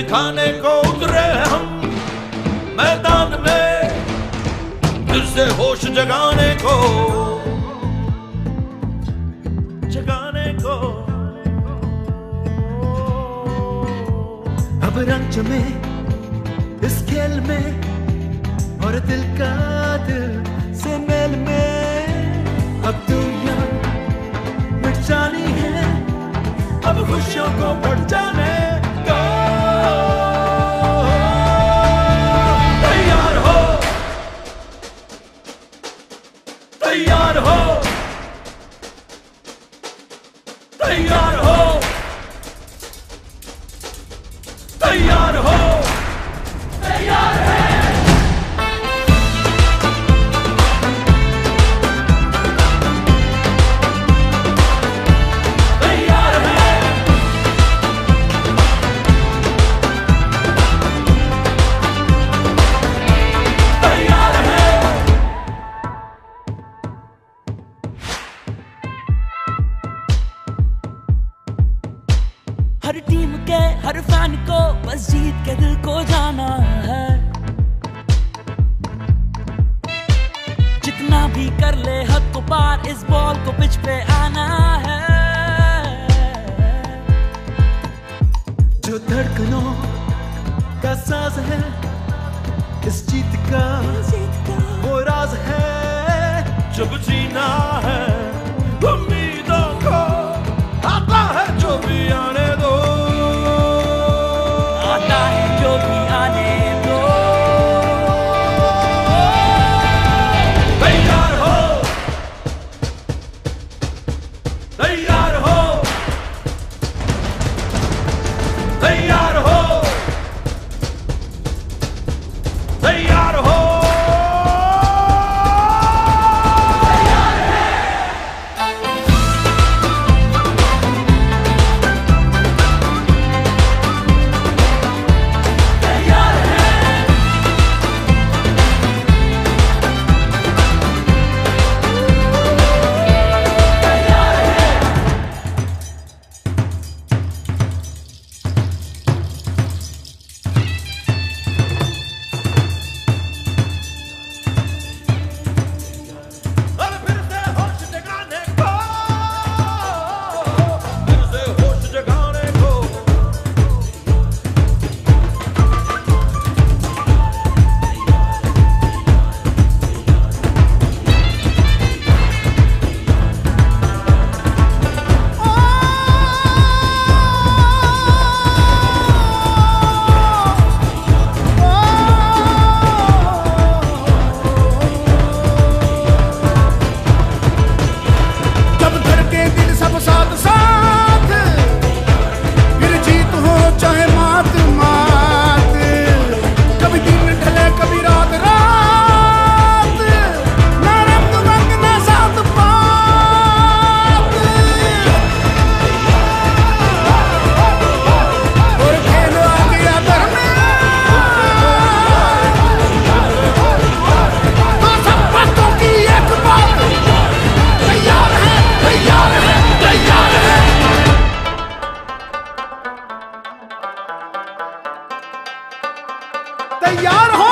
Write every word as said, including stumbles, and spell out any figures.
दिखाने को उतरे हम मैदान में, फिर से होश जगाने को, जगाने को। अब रंग में इस खेल में और दिल का दिल से मेल में, अब दुनिया मिट जानी है, अब खुशियों को बढ़ जाने को। तैयार हो, तैयार हो, तैयार हो, तैयार हो, तैयार है। हर टीम के हर फैन को बस जीत के दिल को जाना है, जितना भी कर ले हद को पार, इस बॉल को पिच पे आना है। जो धड़कनों का साज है, इस जीत का वो राज है। जब जीना है उम्मीदों को, आता है जो भी आने दो, आता है जो भी आने दो। तैयार हो, तैयार हो, तैयार हो, तैयार हो। तैयार हो।